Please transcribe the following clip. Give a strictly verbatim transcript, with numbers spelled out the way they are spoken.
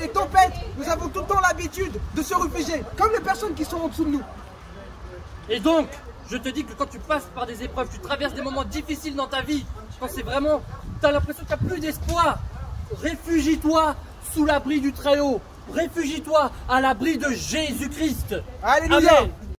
les tempêtes, nous avons tout le temps l'habitude de se réfugier, comme les personnes qui sont en dessous de nous. Et donc, je te dis que quand tu passes par des épreuves, tu traverses des moments difficiles dans ta vie, quand c'est vraiment, tu as l'impression qu'il n'y a plus d'espoir, réfugie-toi sous l'abri du Très-Haut. Réfugie-toi à l'abri de Jésus-Christ. Alléluia. Amen.